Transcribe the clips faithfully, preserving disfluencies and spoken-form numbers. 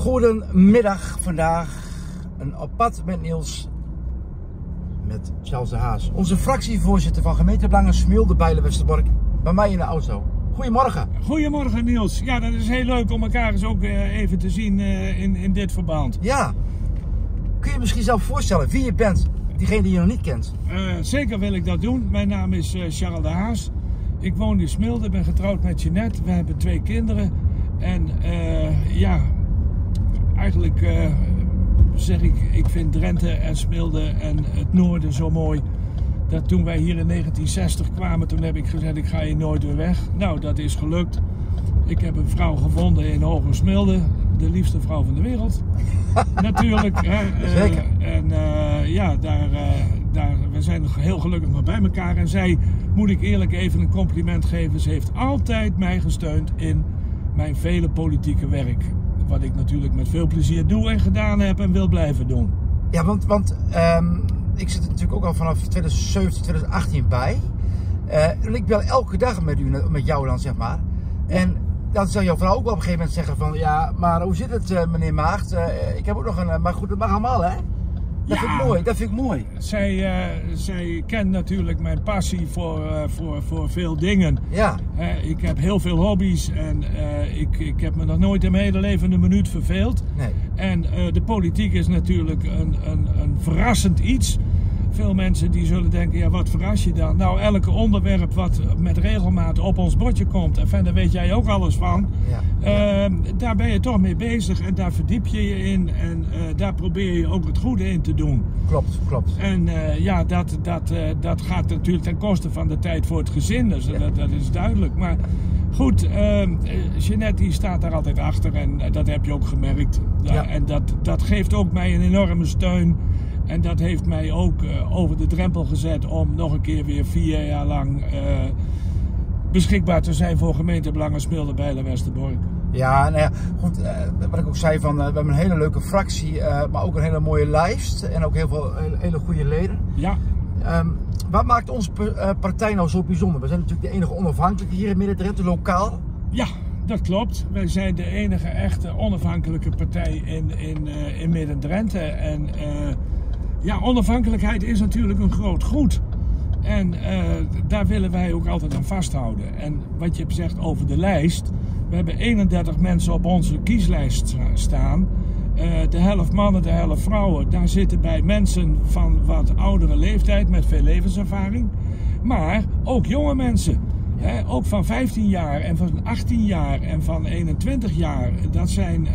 Goedemiddag, vandaag een op pad met Niels, met Charles de Haas, onze fractievoorzitter van gemeentebelangen Smilde, Bijlen, Westerbork, bij mij in de auto. Goedemorgen. Goedemorgen Niels. Ja, dat is heel leuk om elkaar eens ook even te zien in, in dit verband. Ja, kun je misschien zelf voorstellen wie je bent, diegene die je nog niet kent? Uh, zeker wil ik dat doen. Mijn naam is uh, Charles de Haas. Ik woon in Smilde, ben getrouwd met Jeanette. We hebben twee kinderen. En uh, ja, eigenlijk uh, zeg ik, ik vind Drenthe en Smilde en het noorden zo mooi. Dat toen wij hier in negentien zestig kwamen, toen heb ik gezegd, ik ga hier nooit weer weg. Nou, dat is gelukt. Ik heb een vrouw gevonden in Hoger Smilde. De liefste vrouw van de wereld. Natuurlijk. Hè. Zeker. Uh, en uh, ja, daar, uh, daar, we zijn heel gelukkig nog bij elkaar. En zij, moet ik eerlijk even een compliment geven, ze heeft altijd mij gesteund in mijn vele politieke werk. Wat ik natuurlijk met veel plezier doe en gedaan heb en wil blijven doen. Ja, want, want um, ik zit er natuurlijk ook al vanaf tweeduizend zeventien, tweeduizend achttien bij. Uh, en ik bel elke dag met, u, met jou dan, zeg maar. En dan zal jouw vrouw ook wel op een gegeven moment zeggen van, ja, maar hoe zit het, uh, meneer Maagd? Uh, ik heb ook nog een, maar goed, dat mag allemaal, hè? Dat ja, vind ik mooi, dat vind ik mooi. Zij, uh, zij kent natuurlijk mijn passie voor, uh, voor, voor veel dingen. Ja. Uh, ik heb heel veel hobby's en uh, ik, ik heb me nog nooit in mijn hele leven een minuut verveeld. Nee. En uh, de politiek is natuurlijk een, een, een verrassend iets. Veel mensen die zullen denken, ja, wat verras je dan? Nou, elke onderwerp wat met regelmaat op ons bordje komt, en verder weet jij ook alles van, ja. uh, daar ben je toch mee bezig en daar verdiep je je in en uh, daar probeer je ook het goede in te doen. Klopt, klopt. En uh, ja, dat, dat, uh, dat gaat natuurlijk ten koste van de tijd voor het gezin, dus ja. dat, dat is duidelijk. Maar goed, uh, Jeanette die staat daar altijd achter en uh, dat heb je ook gemerkt. Ja. En dat, dat geeft ook mij een enorme steun. En dat heeft mij ook uh, over de drempel gezet om nog een keer weer vier jaar lang uh, beschikbaar te zijn voor gemeentebelangen Smilde, Bijlen, Westerbork. Ja, nou ja, goed, uh, wat ik ook zei, van, uh, we hebben een hele leuke fractie, uh, maar ook een hele mooie lijst en ook heel veel hele, hele goede leden. Ja. Um, wat maakt onze uh, partij nou zo bijzonder? We zijn natuurlijk de enige onafhankelijke hier in Midden-Drenthe, lokaal. Ja, dat klopt. Wij zijn de enige echte onafhankelijke partij in, in, uh, in Midden-Drenthe. En uh, ja, onafhankelijkheid is natuurlijk een groot goed. En uh, daar willen wij ook altijd aan vasthouden. En wat je hebt gezegd over de lijst. We hebben eenendertig mensen op onze kieslijst staan. Uh, de helft mannen, de helft vrouwen. Daar zitten bij mensen van wat oudere leeftijd met veel levenservaring. Maar ook jonge mensen. He, ook van vijftien jaar en van achttien jaar en van eenentwintig jaar. Dat zijn uh,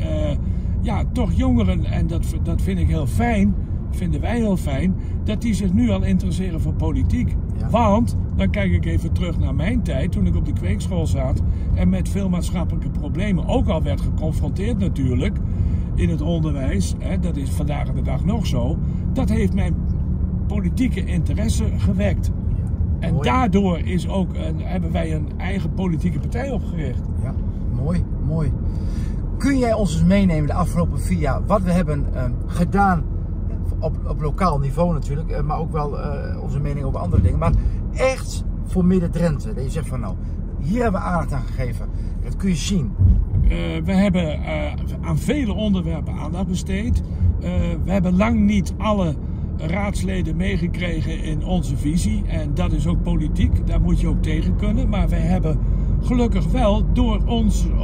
ja, toch jongeren en dat, dat vind ik heel fijn. Vinden wij heel fijn, dat die zich nu al interesseren voor politiek. Ja. Want, dan kijk ik even terug naar mijn tijd, toen ik op de kweekschool zat en met veel maatschappelijke problemen ook al werd geconfronteerd natuurlijk in het onderwijs. Hè, dat is vandaag de dag nog zo. Dat heeft mijn politieke interesse gewekt. En mooi. Daardoor is ook een, hebben wij een eigen politieke partij opgericht. Ja, mooi, mooi. Kun jij ons eens meenemen de afgelopen vier jaar wat we hebben uh, gedaan? Op, op lokaal niveau natuurlijk, maar ook wel uh, onze mening over andere dingen. Maar echt voor Midden-Drenthe. Dat je zegt van nou, hier hebben we aandacht aan gegeven. Dat kun je zien. Uh, we hebben uh, aan vele onderwerpen aandacht besteed. Uh, we hebben lang niet alle raadsleden meegekregen in onze visie. En dat is ook politiek. Daar moet je ook tegen kunnen. Maar wij hebben gelukkig wel door ons uh,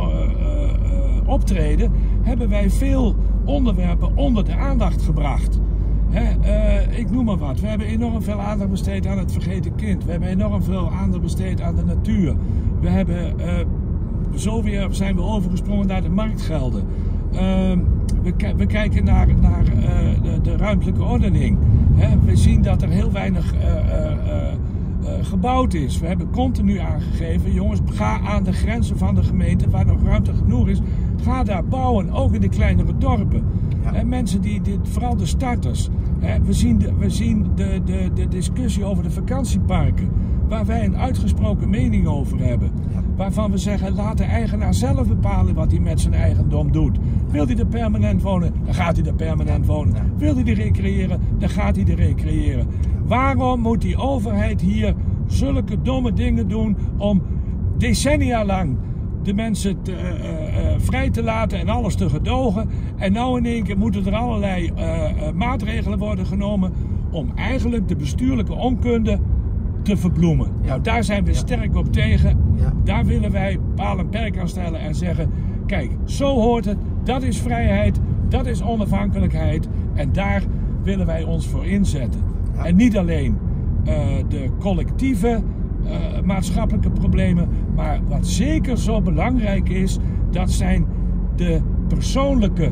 uh, optreden hebben wij veel onderwerpen onder de aandacht gebracht. He, uh, ik noem maar wat. We hebben enorm veel aandacht besteed aan het vergeten kind. We hebben enorm veel aandacht besteed aan de natuur. We hebben, uh, zo weer zijn we overgesprongen naar de marktgelden. Uh, we, we kijken naar, naar uh, de, de ruimtelijke ordening. He, we zien dat er heel weinig uh, uh, uh, gebouwd is. We hebben continu aangegeven, jongens, ga aan de grenzen van de gemeente waar nog ruimte genoeg is. Ga daar bouwen, ook in de kleinere dorpen. Ja. He, mensen die, die, vooral de starters. He, we zien, de, we zien de, de, de discussie over de vakantieparken, waar wij een uitgesproken mening over hebben. Ja. Waarvan we zeggen, laat de eigenaar zelf bepalen wat hij met zijn eigendom doet. Wil hij er permanent wonen, dan gaat hij er permanent wonen. Ja. Wil hij er recreëren, dan gaat hij er recreëren. Waarom moet die overheid hier zulke domme dingen doen om decennia lang de mensen te, uh, uh, vrij te laten en alles te gedogen. En nou in één keer moeten er allerlei uh, uh, maatregelen worden genomen om eigenlijk de bestuurlijke onkunde te verbloemen. Ja. Nou, daar zijn we ja. sterk op tegen. Ja. Daar willen wij paal en perk aan stellen en zeggen, kijk, zo hoort het, dat is vrijheid, dat is onafhankelijkheid en daar willen wij ons voor inzetten. Ja. En niet alleen uh, de collectieve uh, maatschappelijke problemen, maar wat zeker zo belangrijk is, dat zijn de persoonlijke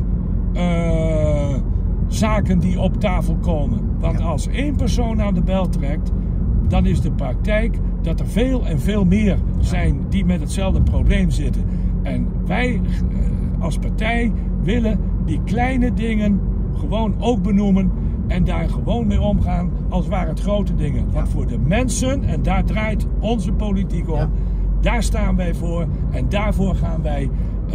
uh, zaken die op tafel komen. Want ja. als één persoon aan de bel trekt, dan is de praktijk dat er veel en veel meer zijn die met hetzelfde probleem zitten. En wij als partij willen die kleine dingen gewoon ook benoemen en daar gewoon mee omgaan als waren het grote dingen. Want voor de mensen, en daar draait onze politiek om, ja. daar staan wij voor en daarvoor gaan wij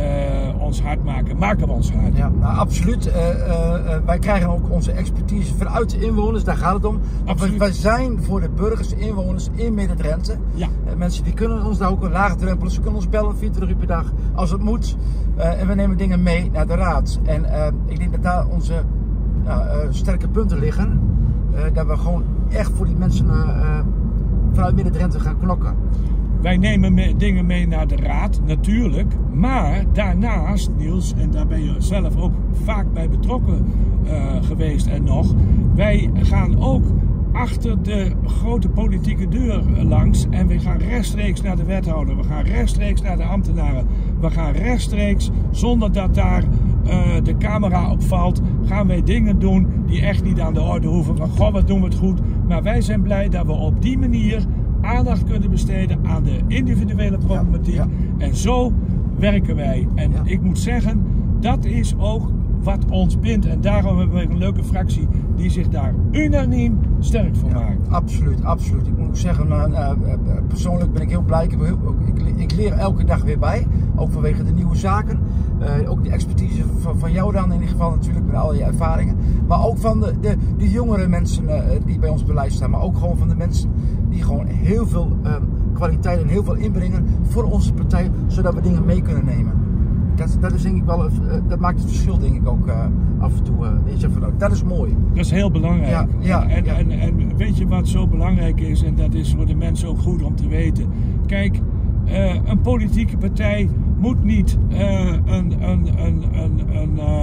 Uh, ons hard maken, maken we ons hard. Ja, nou, absoluut. Uh, uh, wij krijgen ook onze expertise vanuit de inwoners, daar gaat het om. Wij, wij zijn voor de burgers, inwoners in Midden-Drenthe. Ja. Uh, mensen die kunnen ons daar ook een lage drempel, ze kunnen ons bellen vierentwintig uur per dag als het moet. Uh, en we nemen dingen mee naar de raad. En uh, ik denk dat daar onze uh, uh, sterke punten liggen. Uh, dat we gewoon echt voor die mensen uh, uh, vanuit Midden-Drenthe gaan knokken. Wij nemen me dingen mee naar de raad, natuurlijk. Maar daarnaast, Niels, en daar ben je zelf ook vaak bij betrokken uh, geweest en nog. Wij gaan ook achter de grote politieke deur langs. En we gaan rechtstreeks naar de wethouder. We gaan rechtstreeks naar de ambtenaren. We gaan rechtstreeks, zonder dat daar uh, de camera op valt, gaan wij dingen doen die echt niet aan de orde hoeven. Van, goh, wat doen we het goed. Maar wij zijn blij dat we op die manier aandacht kunnen besteden aan de individuele problematiek. Ja, ja. En zo werken wij. En ja. ik moet zeggen, dat is ook wat ons bindt. En daarom hebben we een leuke fractie die zich daar unaniem sterk voor maakt. Ja, absoluut, absoluut. Ik moet ook zeggen, uh, uh, persoonlijk ben ik heel blij. Ik, heb heel, ik, ik leer elke dag weer bij. Ook vanwege de nieuwe zaken. Uh, ook de expertise van, van jou dan in ieder geval natuurlijk met al je ervaringen. Maar ook van de, de, de jongere mensen uh, die bij ons beleid staan. Maar ook gewoon van de mensen die gewoon heel veel uh, kwaliteit en heel veel inbrengen voor onze partij. Zodat we dingen mee kunnen nemen. Dat, dat is denk ik wel, uh, dat maakt het verschil denk ik ook uh, af en toe. Uh, weet je, van, nou, dat is mooi. Dat is heel belangrijk. Ja, ja, en, ja. En, en weet je wat zo belangrijk is, en dat is voor de mensen ook goed om te weten. Kijk, uh, een politieke partij moet niet uh, een, een, een, een, een, uh,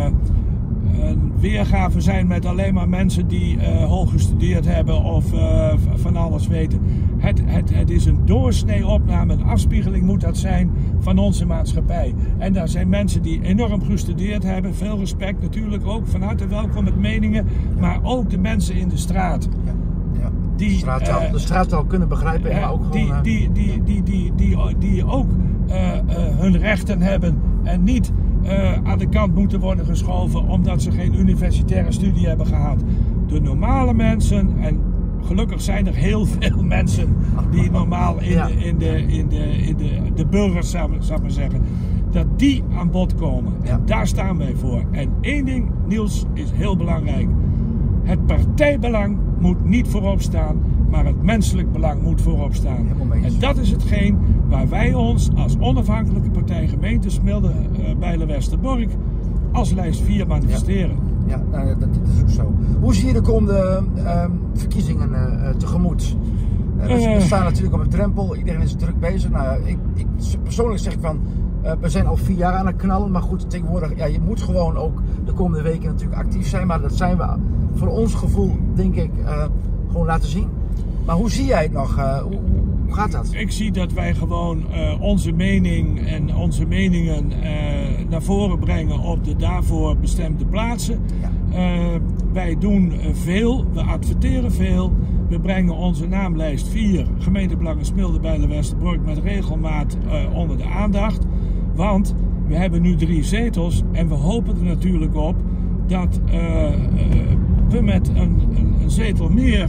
een weergave zijn met alleen maar mensen die uh, hoog gestudeerd hebben of uh, van alles weten. Het, het, het is een doorsnee opname, een afspiegeling moet dat zijn van onze maatschappij. En daar zijn mensen die enorm gestudeerd hebben, veel respect natuurlijk ook, van harte welkom met meningen, maar ook de mensen in de straat. Ja. Ja. Die, de, straattaal, uh, de straattaal kunnen begrijpen, uh, maar ook die, gewoon... Uh, die, die, die, die, die, die, die ook uh, uh, hun rechten hebben en niet uh, aan de kant moeten worden geschoven omdat ze geen universitaire studie hebben gehad. De normale mensen, en gelukkig zijn er heel veel mensen die normaal in, ja. de, in, de, in, de, in de, de burgers, zou ik maar zeggen, dat die aan bod komen. Ja. En daar staan wij voor. En één ding, Niels, is heel belangrijk. Het partijbelang moet niet voorop staan, maar het menselijk belang moet voorop staan. En dat is hetgeen waar wij ons als onafhankelijke partij gemeente Smilde-Bijlen-Westerbork als lijst vier manifesteren. Ja, ja nou, dat, dat is ook zo. Hoe zie je de komende uh, verkiezingen uh, tegemoet? Uh, we, uh, we staan natuurlijk op een drempel, iedereen is druk bezig. Nou, ik, ik, persoonlijk zeg ik van, uh, we zijn al vier jaar aan het knallen, maar goed, tegenwoordig, ja, je moet gewoon ook de komende weken natuurlijk actief zijn, maar dat zijn we voor ons gevoel, denk ik, uh, gewoon laten zien. Maar hoe zie jij het nog? Uh, hoe, hoe gaat dat? Ik zie dat wij gewoon uh, onze mening en onze meningen uh, naar voren brengen op de daarvoor bestemde plaatsen. Ja. Uh, wij doen uh, veel, we adverteren veel. We brengen onze naamlijst vier gemeentebelangen Smilde-Bijlen-Westerbork met regelmaat uh, onder de aandacht. Want we hebben nu drie zetels en we hopen er natuurlijk op dat uh, uh, we met een, een, een zetel meer,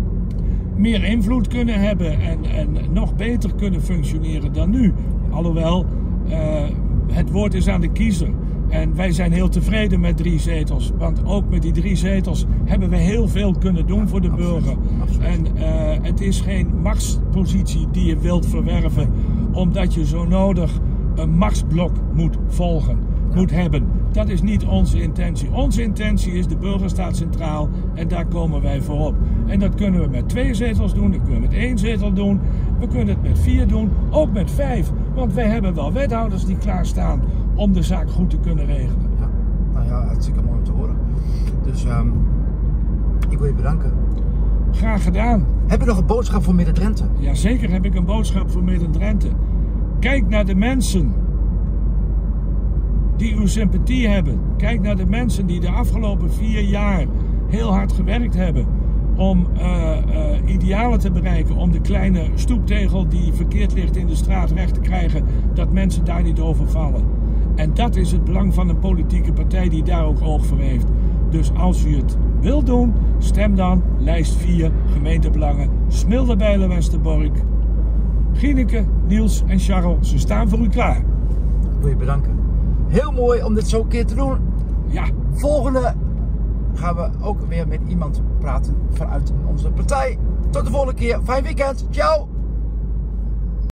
meer invloed kunnen hebben en, en nog beter kunnen functioneren dan nu. Alhoewel, uh, het woord is aan de kiezer. En wij zijn heel tevreden met drie zetels. Want ook met die drie zetels hebben we heel veel kunnen doen voor de burger. En uh, het is geen machtspositie die je wilt verwerven omdat je zo nodig een machtsblok moet volgen, moet hebben. Dat is niet onze intentie. Onze intentie is de burger staat centraal en daar komen wij voor op. En dat kunnen we met twee zetels doen, dat kunnen we met één zetel doen, we kunnen het met vier doen, ook met vijf. Want wij hebben wel wethouders die klaarstaan om de zaak goed te kunnen regelen. Ja, nou ja, hartstikke mooi om te horen. Dus um, ik wil je bedanken. Graag gedaan. Heb je nog een boodschap voor Midden-Drenthe? Jazeker heb ik een boodschap voor Midden-Drenthe. Kijk naar de mensen die uw sympathie hebben. Kijk naar de mensen die de afgelopen vier jaar heel hard gewerkt hebben om uh, uh, idealen te bereiken, om de kleine stoeptegel die verkeerd ligt in de straat recht te krijgen, dat mensen daar niet over vallen. En dat is het belang van een politieke partij die daar ook oog voor heeft. Dus als u het wilt doen, stem dan lijst vier, gemeentebelangen, Smilde, Bijlen, Westerbork. Gineke, Niels en Charles, ze staan voor u klaar. Ik wil je bedanken. Heel mooi om dit zo een keer te doen. Ja. Volgende gaan we ook weer met iemand praten vanuit onze partij. Tot de volgende keer. Fijn weekend. Ciao.